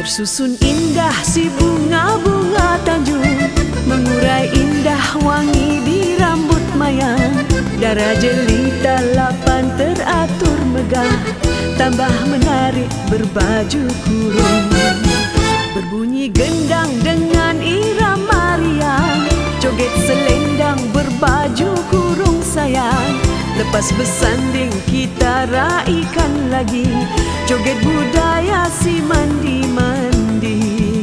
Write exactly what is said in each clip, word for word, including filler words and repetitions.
Tersusun indah si bunga-bunga Tanjung, mengurai indah wangi di rambut mayang. Darah jelita lapan teratur megah, tambah menarik berbaju kurung. Berbunyi gendang dengan irama riang, joget selendang berbaju kurung sayang. Lepas bersanding kita raikan lagi, joget budaya si mandi-mandi.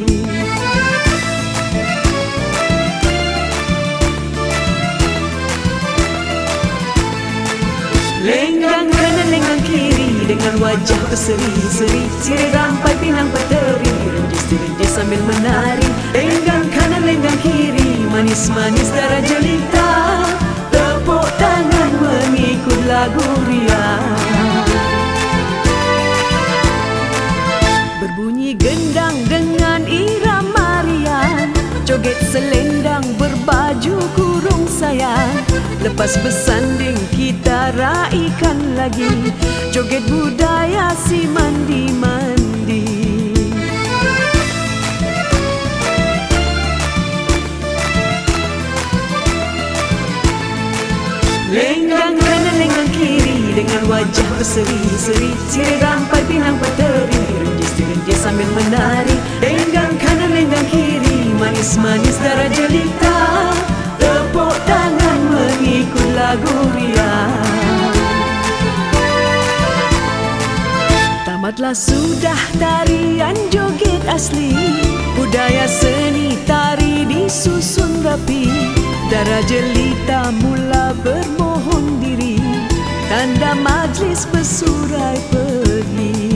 Lenggang kanan, lenggang kiri, dengan wajah berseri-seri, sirih rampai pinang peteri, renjis-renjis sambil menari. Lenggang kanan, lenggang kiri, manis-manis darah jelita, tepuk tangan mengikut lagu riang. Berbunyi gendang dengan irama riang, joget selendang berbaju kurung sayang. Lepas bersanding kita raikan lagi, joget budaya si mandi-mandi. Lenggang kanan, lenggang kiri, dengan wajah berseri-seri, sirih rampai pinang peteri, renjis-renjis sambil menari. Lenggang kanan, lenggang kiri, manis-manis darah jelita, tepuk tangan mengikut lagu riang. Tamatlah sudah tarian joget asli, budaya seni tari disusun rapi. Darah jelita mula bermohon diri, tanda majlis bersurai pergi.